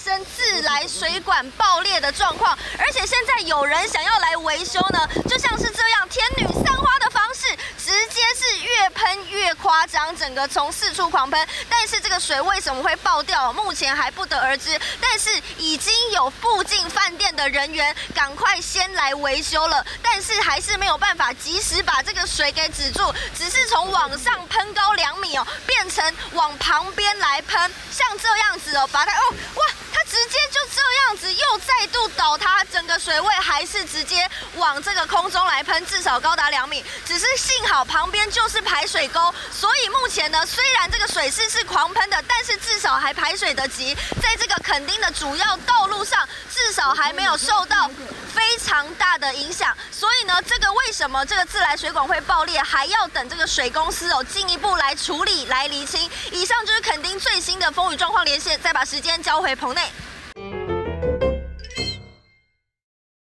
生自来水管爆裂的状况，而且现在有人想要来维修呢，就像是这样天女散花的方式，直接是越喷越夸张，整个从四处狂喷。但是这个水为什么会爆掉，目前还不得而知。但是已经有附近饭店的人员赶快先来维修了，但是还是没有办法及时把这个水给止住，只是从往上喷高2米哦，变成往旁边来喷，像这样子哦，把它哇，它直接就这样子又再度倒塌，整个水位还是直接往这个空中来喷，至少高达2米。只是幸好旁边就是排水沟，所以目前呢，虽然这个水势是狂喷的，但是至少还排水得及，在这个垦丁的主要道路上，至少还没有受到非常大的影响。所以呢，这个为什么这个自来水管会爆裂，还要等这个水公司进一步来处理来厘清。以上就是垦丁最新的风雨状况连线，再把时间交回棚内。